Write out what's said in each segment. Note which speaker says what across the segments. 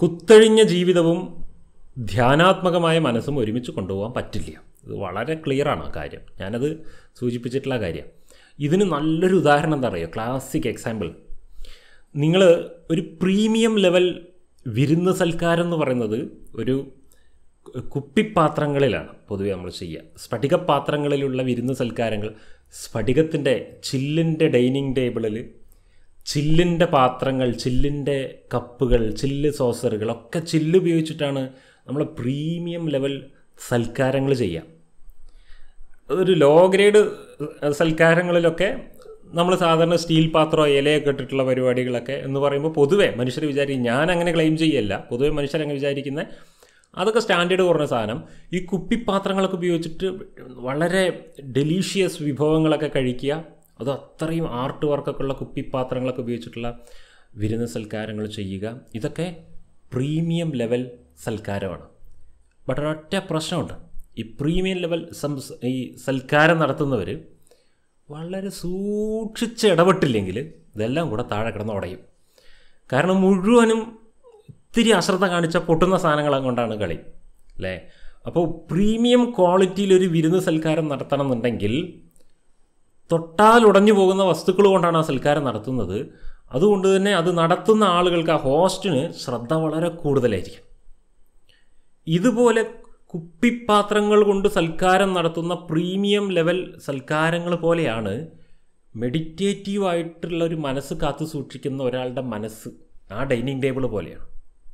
Speaker 1: കുത്തഴിഞ്ഞ ജീവിതവും ധ്യാനാത്മകമായ മനസ്സും ഒരുമിച്ച് കൊണ്ടുപോകാൻ പറ്റില്ല. ഇത് വളരെ ക്ലിയറാണ് ആ കാര്യം. ഞാനത് സൂചിപ്പിച്ചിട്ടുള്ള കാര്യം. ഇതിന് നല്ലൊരു ഉദാഹരണം എന്താ പറയുക, ക്ലാസിക് എക്സാമ്പിൾ. നിങ്ങൾ ഒരു പ്രീമിയം ലെവൽ വിരുന്ന് സൽക്കാരം എന്ന് പറയുന്നത് ഒരു കുപ്പിപ്പാത്രങ്ങളിലാണ് പൊതുവെ നമ്മൾ ചെയ്യുക. സ്ഫടികപാത്രങ്ങളിലുള്ള വിരുന്ന് സൽക്കാരങ്ങൾ, സ്ഫടികത്തിൻ്റെ ചില്ലിൻ്റെ ഡൈനിങ് ടേബിളിൽ ചില്ലിൻ്റെ പാത്രങ്ങൾ, ചില്ലിൻ്റെ കപ്പുകൾ, ചില്ല് സോസറുകളൊക്കെ ചില്ല് ഉപയോഗിച്ചിട്ടാണ് നമ്മൾ പ്രീമിയം ലെവൽ സൽക്കാരങ്ങൾ ചെയ്യുക. ഒരു ലോ ഗ്രേഡ് സൽക്കാരങ്ങളിലൊക്കെ നമ്മൾ സാധാരണ സ്റ്റീൽ പാത്രമോ ഇലയൊക്കെ ഇട്ടിട്ടുള്ള പരിപാടികളൊക്കെ എന്ന് പറയുമ്പോൾ പൊതുവെ മനുഷ്യർ വിചാരിക്കും, ഞാൻ അങ്ങനെ ക്ലെയിം ചെയ്യല്ല, പൊതുവെ മനുഷ്യരങ്ങനെ വിചാരിക്കുന്നത് അതൊക്കെ സ്റ്റാൻഡേർഡ് കുറഞ്ഞ സാധനം. ഈ കുപ്പിപ്പാത്രങ്ങളൊക്കെ ഉപയോഗിച്ചിട്ട് വളരെ ഡെലീഷ്യസ് വിഭവങ്ങളൊക്കെ കഴിക്കുക, അത് അത്രയും ആർട്ട് വർക്കൊക്കെ ഉള്ള കുപ്പിപ്പാത്രങ്ങളൊക്കെ ഉപയോഗിച്ചിട്ടുള്ള വിരുന്ന് സൽക്കാരങ്ങൾ ചെയ്യുക, ഇതൊക്കെ പ്രീമിയം ലെവൽ സൽക്കാരമാണ്. ബട്ട് ഒരൊറ്റ പ്രശ്നമുണ്ട്. ഈ പ്രീമിയം ലെവൽ ഈ സൽക്കാരം നടത്തുന്നവർ വളരെ സൂക്ഷിച്ച് ഇടപെട്ടില്ലെങ്കിൽ ഇതെല്ലാം കൂടെ താഴെ കിടന്ന് ഉടയും. കാരണം മുഴുവനും ഒത്തിരി അശ്രദ്ധ കാണിച്ച പൊട്ടുന്ന സാധനങ്ങൾ കൊണ്ടാണ് കളി, അല്ലേ? അപ്പോൾ പ്രീമിയം ക്വാളിറ്റിയിലൊരു വിരുന്ന് സൽക്കാരം നടത്തണം എന്നുണ്ടെങ്കിൽ തൊട്ടാൽ ഉടഞ്ഞു പോകുന്ന വസ്തുക്കൾ കൊണ്ടാണ് ആ സൽക്കാരം നടത്തുന്നത്. അതുകൊണ്ട് തന്നെ അത് നടത്തുന്ന ആളുകൾക്ക്, ആ ഹോസ്റ്റിന് ശ്രദ്ധ വളരെ കൂടുതലായിരിക്കും. ഇതുപോലെ കുപ്പിപ്പാത്രങ്ങൾ കൊണ്ട് സൽക്കാരം നടത്തുന്ന പ്രീമിയം ലെവൽ സൽക്കാരങ്ങൾ പോലെയാണ് മെഡിറ്റേറ്റീവായിട്ടുള്ള ഒരു മനസ്സ് കാത്തു സൂക്ഷിക്കുന്ന ഒരാളുടെ മനസ്സ്. ആ ഡൈനിങ് ടേബിൾ പോലെയാണ്.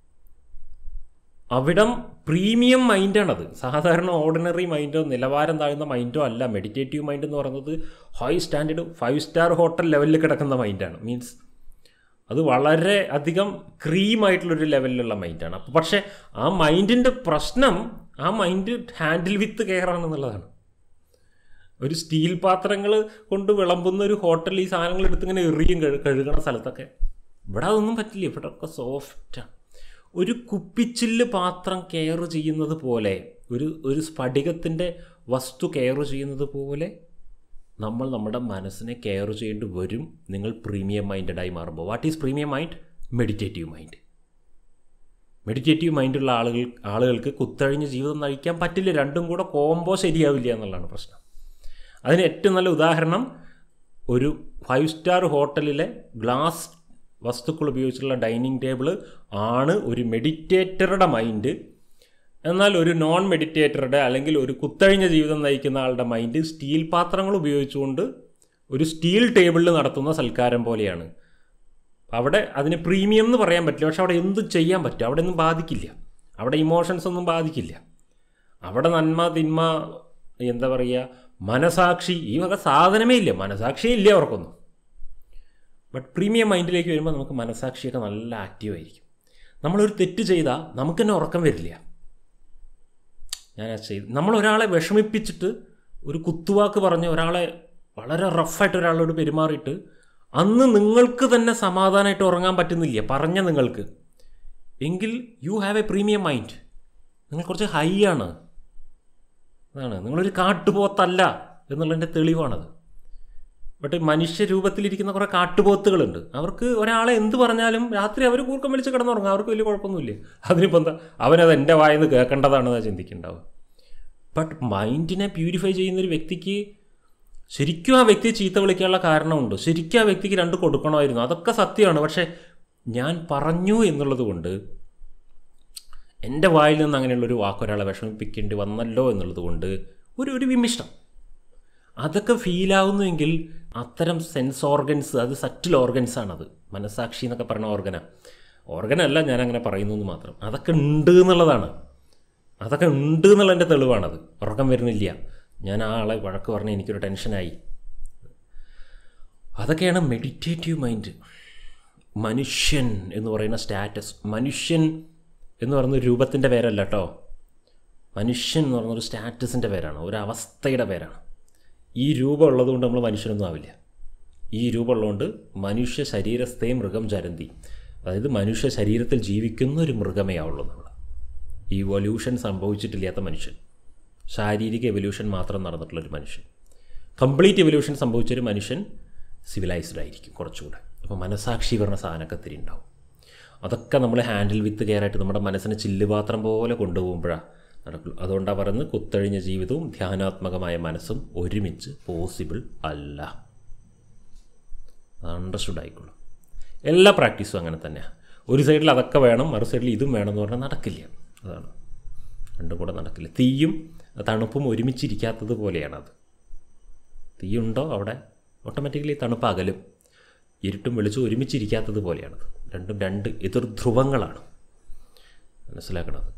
Speaker 1: അവിടം പ്രീമിയം മൈൻഡാണത്. സാധാരണ ഓർഡിനറി മൈൻഡോ നിലവാരം താഴ്ന്ന മൈൻഡോ അല്ല. മെഡിറ്റേറ്റീവ് മൈൻഡ് എന്ന് പറയുന്നത് ഹൈ സ്റ്റാൻഡേർഡ് 5 സ്റ്റാർ ഹോട്ടൽ ലെവലിൽ കിടക്കുന്ന മൈൻഡാണ്. മീൻസ് അത് വളരെ അധികം ക്രീമായിട്ടുള്ളൊരു ലെവലിലുള്ള മൈൻഡാണ്. അപ്പോൾ പക്ഷേ ആ മൈൻഡിൻ്റെ പ്രശ്നം, ആ മൈൻഡ് ഹാൻഡിൽ വിത്ത് കെയർ ആണെന്നുള്ളതാണ്. ഒരു സ്റ്റീൽ പാത്രങ്ങൾ കൊണ്ട് വിളമ്പുന്ന ഒരു ഹോട്ടലിൽ ഈ സാധനങ്ങൾ എടുത്തിങ്ങനെ എറിയും കഴുകണ സ്ഥലത്തൊക്കെ ഇവിടെ അതൊന്നും പറ്റില്ല. ഇവിടെ ഒക്കെ സോഫ്റ്റാണ്. ഒരു കുപ്പിച്ചില്ല് പാത്രം കെയർ ചെയ്യുന്നത് പോലെ, ഒരു സ്ഫടികത്തിൻ്റെ വസ്തു കെയർ ചെയ്യുന്നത് പോലെ നമ്മൾ നമ്മുടെ മനസ്സിനെ കെയർ ചെയ്യേണ്ടി വരും നിങ്ങൾ പ്രീമിയം മൈൻഡഡായി മാറുമ്പോൾ. What is premium mind? Meditative mind. Meditative മൈൻഡുള്ള ആളുകൾക്ക് കുത്തഴിഞ്ഞ് ജീവിതം നയിക്കാൻ പറ്റില്ല. രണ്ടും കൂടെ കോംബോ ശരിയാവില്ല എന്നുള്ളതാണ് പ്രശ്നം. അതിന് ഏറ്റവും നല്ല ഉദാഹരണം ഒരു 5 സ്റ്റാർ ഹോട്ടലിലെ ഗ്ലാസ് വസ്തുക്കൾ ഉപയോഗിച്ചുള്ള ഡൈനിങ് ടേബിൾ ആണ് ഒരു മെഡിറ്റേറ്ററുടെ മൈൻഡ്. എന്നാൽ ഒരു നോൺ മെഡിറ്റേറ്ററുടെ അല്ലെങ്കിൽ ഒരു കുത്തഴിഞ്ഞ ജീവിതം നയിക്കുന്ന ആളുടെ മൈൻഡ് സ്റ്റീൽ പാത്രങ്ങൾ ഉപയോഗിച്ചുകൊണ്ട് ഒരു സ്റ്റീൽ ടേബിളിൽ നടത്തുന്ന സൽക്കാരം പോലെയാണ്. അവിടെ അതിന് പ്രീമിയം എന്ന് പറയാൻ പറ്റില്ല, പക്ഷെ അവിടെ എന്തും ചെയ്യാൻ പറ്റും. അവിടെ ഒന്നും ബാധിക്കില്ല. അവിടെ ഇമോഷൻസ് ഒന്നും ബാധിക്കില്ല. അവിടെ നന്മ തിന്മ, എന്താ പറയുക, മനസാക്ഷി, ഈ വക സാധനമേ ഇല്ല. മനസാക്ഷിയേ ഇല്ല അവർക്കൊന്നും. ബട്ട് പ്രീമിയം മൈൻഡിലേക്ക് വരുമ്പോൾ നമുക്ക് മനസാക്ഷിയൊക്കെ നല്ല ആക്റ്റീവായിരിക്കും. നമ്മളൊരു തെറ്റ് ചെയ്താൽ നമുക്ക് തന്നെ ഉറക്കം വരില്ല. നമ്മളൊരാളെ വിഷമിപ്പിച്ചിട്ട് ഒരു കുത്തുവാക്ക് പറഞ്ഞ് ഒരാളെ വളരെ റഫായിട്ട് ഒരാളോട് പെരുമാറിയിട്ട് അന്ന് നിങ്ങൾക്ക് തന്നെ സമാധാനമായിട്ട് ഉറങ്ങാൻ പറ്റുന്നില്ല പറഞ്ഞ നിങ്ങൾക്ക്, എങ്കിൽ you have a premium mind. നിങ്ങൾ കുറച്ച് ഹൈ ആണ്. അതാണ്, നിങ്ങളൊരു കാട്ടുപോത്തല്ല എന്നുള്ളതിൻ്റെ തെളിവാണത്. ബട്ട് മനുഷ്യരൂപത്തിലിരിക്കുന്ന കുറേ കാട്ടുപോത്തുകളുണ്ട്. അവർക്ക് ഒരാളെ എന്ത് പറഞ്ഞാലും രാത്രി അവർ കൂർക്കം വലിച്ച് കിടന്നുറങ്ങും. അവർക്ക് വലിയ കുഴപ്പമൊന്നുമില്ല. അതിനിപ്പോൾ എന്താ, അവനത് എൻ്റെ വായെന്ന് കേൾക്കേണ്ടതാണെന്നാണ് ചിന്തിക്കുന്നുണ്ടാവുക. ബട്ട് മൈൻഡിനെ പ്യൂരിഫൈ ചെയ്യുന്നൊരു വ്യക്തിക്ക് ശരിക്കും ആ വ്യക്തിയെ ചീത്ത വിളിക്കാനുള്ള കാരണമുണ്ട്. ശരിക്കും ആ വ്യക്തിക്ക് 2 കൊടുക്കണമായിരുന്നു. അതൊക്കെ സത്യമാണ്. പക്ഷേ ഞാൻ പറഞ്ഞു എന്നുള്ളത് കൊണ്ട്, എൻ്റെ വായിൽ നിന്ന് അങ്ങനെയുള്ളൊരു വാക്കൊരാളെ വിഷമിപ്പിക്കേണ്ടി വന്നല്ലോ എന്നുള്ളത് കൊണ്ട് ഒരു വിമിഷ്ടം അതൊക്കെ ഫീലാവുന്നുവെങ്കിൽ അത്തരം സെൻസ് ഓർഗൻസ്, അത് സറ്റിൽ ഓർഗൻസാണത്. മനസാക്ഷി എന്നൊക്കെ പറയുന്ന ഓർഗനല്ല, ഞാനങ്ങനെ പറയുന്നു എന്ന് മാത്രം. അതൊക്കെ ഉണ്ട് എന്നുള്ളതാണ്. അതൊക്കെ ഉണ്ട് എന്നുള്ളതിൻ്റെ തെളിവാണത്. ഉറക്കം വരുന്നില്ല, ഞാൻ ആ ആളെ വഴക്ക് പറഞ്ഞ് എനിക്കൊരു ടെൻഷനായി. അതൊക്കെയാണ് മെഡിറ്റേറ്റീവ് മൈൻഡ്. മനുഷ്യൻ എന്ന് പറയുന്ന സ്റ്റാറ്റസ്, മനുഷ്യൻ എന്ന് പറയുന്ന രൂപത്തിൻ്റെ പേരല്ല കേട്ടോ. മനുഷ്യൻ എന്ന് പറയുന്നൊരു സ്റ്റാറ്റസിൻ്റെ പേരാണ്, ഒരു അവസ്ഥയുടെ പേരാണ്. ഈ രൂപം ഉള്ളതുകൊണ്ട് നമ്മൾ മനുഷ്യനൊന്നും ആവില്ല. ഈ രൂപം ഉള്ളതുകൊണ്ട് മനുഷ്യ ശരീരസ്ഥേ മൃഗം ചരന്തി, അതായത് മനുഷ്യ ശരീരത്തിൽ ജീവിക്കുന്ന ഒരു മൃഗമേ ആവുള്ളൂ നമ്മൾ. ഈ ഇവല്യൂഷൻ സംഭവിച്ചിട്ടില്ലാത്ത മനുഷ്യൻ, ശാരീരിക എവല്യൂഷൻ മാത്രം നടന്നിട്ടുള്ളൊരു മനുഷ്യൻ. കംപ്ലീറ്റ് എവല്യൂഷൻ സംഭവിച്ചൊരു മനുഷ്യൻ സിവിലൈസ്ഡ് ആയിരിക്കും കുറച്ചുകൂടെ. അപ്പോൾ മനസാക്ഷി പറഞ്ഞ സാധനമൊക്കെ തിരി ഉണ്ടാവും. അതൊക്കെ നമ്മൾ ഹാൻഡിൽ വിത്ത് കെയർ ആയിട്ട് നമ്മുടെ മനസ്സിനെ ചില്ലുപാത്രം പോലെ കൊണ്ടുപോകുമ്പോഴാണ് നടക്കുള്ളൂ. അതുകൊണ്ടാണ് പറയുന്നത് കുത്തഴിഞ്ഞ ജീവിതവും ധ്യാനാത്മകമായ മനസ്സും ഒരുമിച്ച് പോസിബിൾ അല്ല. അത് അണ്ടർസ്റ്റുഡ് ആയിക്കോളും. എല്ലാ പ്രാക്ടീസും അങ്ങനെ തന്നെയാണ്. ഒരു സൈഡിൽ അതൊക്കെ വേണം, മറു സൈഡിൽ ഇതും വേണം എന്ന് പറഞ്ഞാൽ നടക്കില്ല. അതാണ്, രണ്ടും കൂടെ നടക്കില്ല. തീയും തണുപ്പും ഒരുമിച്ചിരിക്കാത്തത് പോലെയാണത്. തീയുണ്ടോ അവിടെ ഓട്ടോമാറ്റിക്കലി തണുപ്പ് അകലും. ഇരുട്ടും വെളിച്ചവും ഒരുമിച്ചിരിക്കാത്തത് പോലെയാണത്. രണ്ടും രണ്ട് എതിർ ധ്രുവങ്ങളാണ്. മനസ്സിലാക്കണത്.